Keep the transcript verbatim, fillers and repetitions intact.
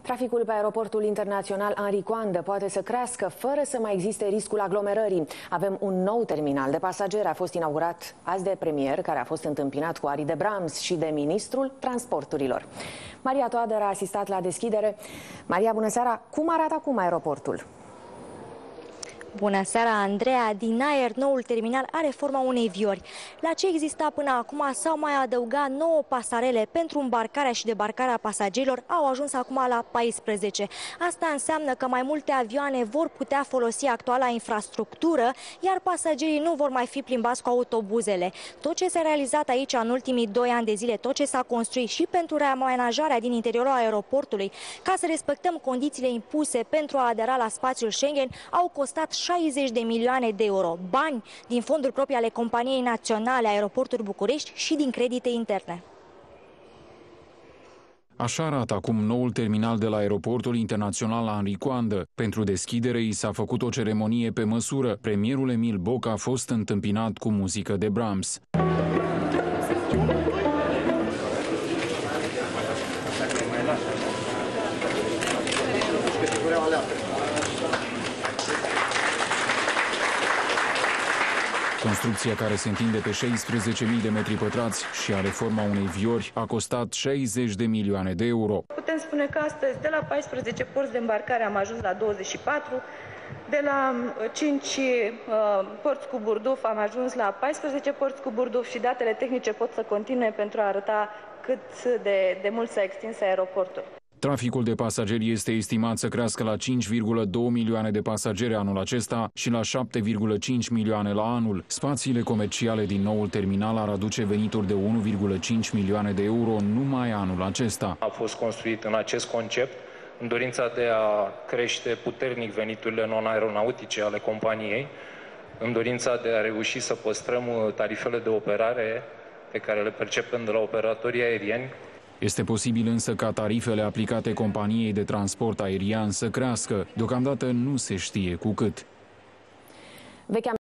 Traficul pe aeroportul internațional Henri Coandă poate să crească fără să mai existe riscul aglomerării. Avem un nou terminal de pasageri, a fost inaugurat azi de premier, care a fost întâmpinat cu arii de brams, și de ministrul transporturilor. Maria Toader a asistat la deschidere. Maria, bună seara! Cum arată acum aeroportul? Bună seara, Andreea! Din aer, noul terminal are forma unei viori. La ce exista până acum s-au mai adăugat nouă pasarele pentru îmbarcarea și debarcarea pasagerilor, au ajuns acum la paisprezece. Asta înseamnă că mai multe avioane vor putea folosi actuala infrastructură, iar pasagerii nu vor mai fi plimbați cu autobuzele. Tot ce s-a realizat aici în ultimii doi ani de zile, tot ce s-a construit și pentru reamenajarea din interiorul aeroportului, ca să respectăm condițiile impuse pentru a adera la spațiul Schengen, au costat șaizeci de milioane de euro, bani din fonduri proprii ale Companiei Naționale Aeroporturi București și din credite interne. Așa arată acum noul terminal de la aeroportul internațional Henri Coandă. Pentru deschidere i s-a făcut o ceremonie pe măsură. Premierul Emil Boc a fost întâmpinat cu muzică de Brahms. Construcția, care se întinde pe șaisprezece mii de metri pătrați și are forma unei viori, a costat șaizeci de milioane de euro. Putem spune că astăzi de la paisprezece porți de îmbarcare am ajuns la douăzeci și patru, de la cinci uh, porți cu burduf am ajuns la paisprezece porți cu burduf și datele tehnice pot să continue pentru a arăta cât de, de mult s-a extins aeroportul. Traficul de pasageri este estimat să crească la cinci virgulă doi milioane de pasageri anul acesta și la șapte virgulă cinci milioane la anul. Spațiile comerciale din noul terminal ar aduce venituri de unu virgulă cinci milioane de euro numai anul acesta. A fost construit în acest concept în dorința de a crește puternic veniturile non-aeronautice ale companiei, în dorința de a reuși să păstrăm tarifele de operare pe care le percepem de la operatorii aerieni. Este posibil însă ca tarifele aplicate companiei de transport aerian să crească. Deocamdată nu se știe cu cât. Vechea